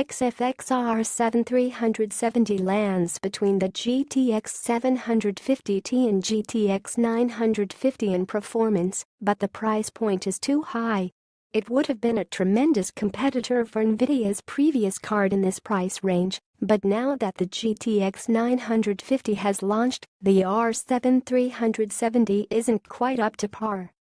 XFX R7-370 lands between the GTX 750T and GTX 950 in performance, but the price point is too high. It would have been a tremendous competitor for Nvidia's previous card in this price range, but now that the GTX 950 has launched, the R7 370 isn't quite up to par.